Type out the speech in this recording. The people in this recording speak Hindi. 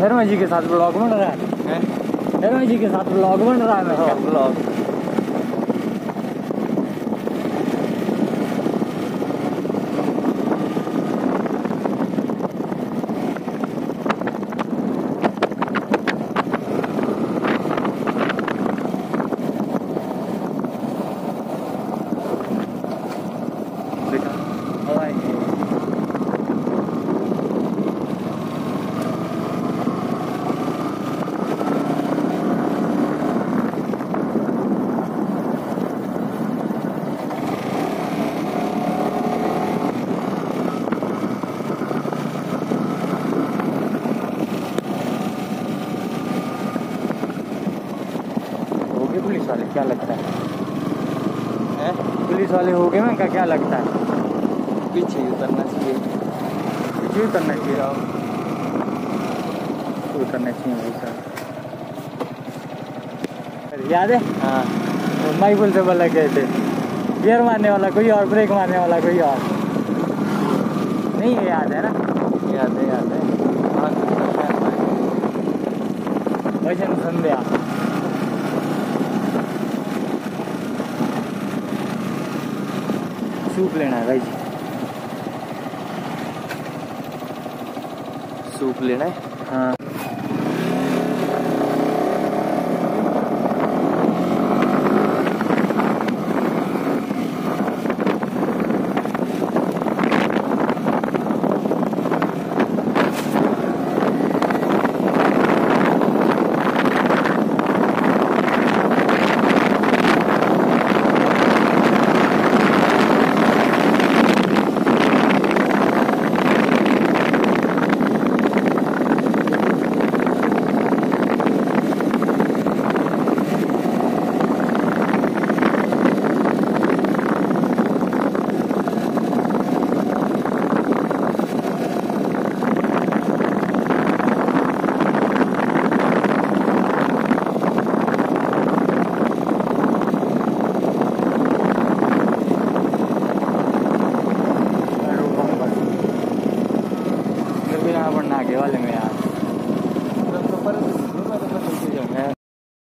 शर्मा जी के साथ ब्लॉग बन रहा है। शर्मा जी के साथ ब्लॉग बन रहा है मेरा ब्लॉग। पुलिस वाले क्या लगता है? पुलिस वाले हो गए मैं क्या लगता है? पीछे उतरना चाहिए, पीछे उतरना चाहिए, उतरना चाहिए भाई साहब। याद है? हाँ, माइबुल से बोला गए थे गियर मारने वाला कोई और, ब्रेक मारने वाला कोई और। नहीं है, याद है ना? याद है, याद है। वैसे संध्या सूप लेना है भाई जी, सूप लेना है। हाँ आगे वाले में